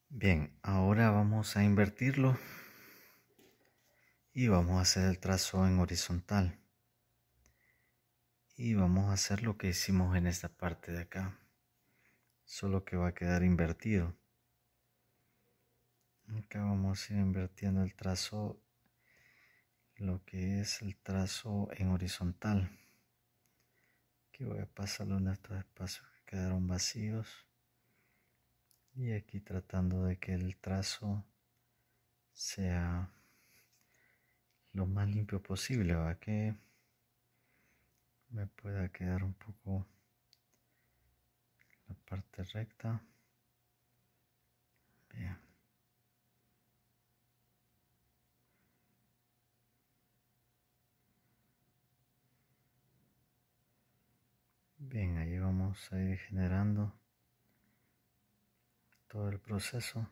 Bien, ahora vamos a invertirlo y vamos a hacer el trazo en horizontal. Y vamos a hacer lo que hicimos en esta parte de acá, solo que va a quedar invertido. Acá vamos a ir invirtiendo el trazo, lo que es el trazo en horizontal. Aquí voy a pasarle uno de estos espacios que quedaron vacíos. Y aquí tratando de que el trazo sea lo más limpio posible, va, que me pueda quedar un poco la parte recta. Bien. Bien, ahí vamos a ir generando todo el proceso.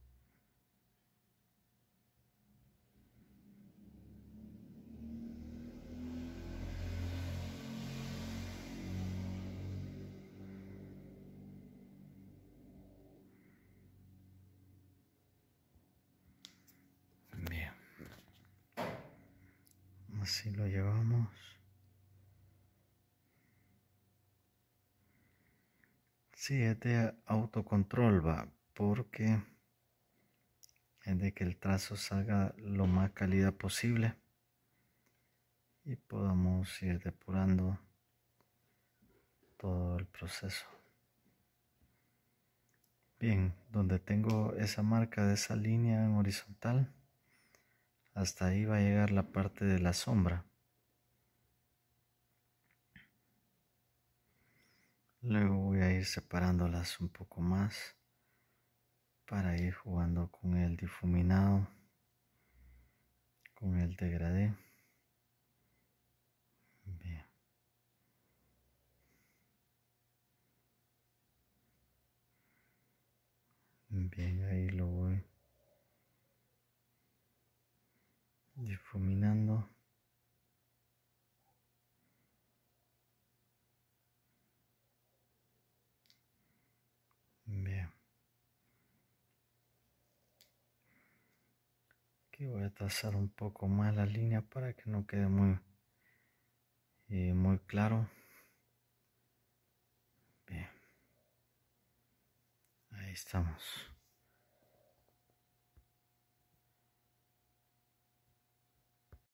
Bien, así lo llevamos. Sí, es de autocontrol, va, porque es de que el trazo salga lo más calidad posible y podamos ir depurando todo el proceso. Bien, donde tengo esa marca de esa línea en horizontal, hasta ahí va a llegar la parte de la sombra. Luego voy a ir separándolas un poco más para ir jugando con el difuminado, con el degradé. Bien. Bien, ahí lo voy difuminando. Bien. Aquí voy a trazar un poco más la línea para que no quede muy claro. Bien. Ahí estamos.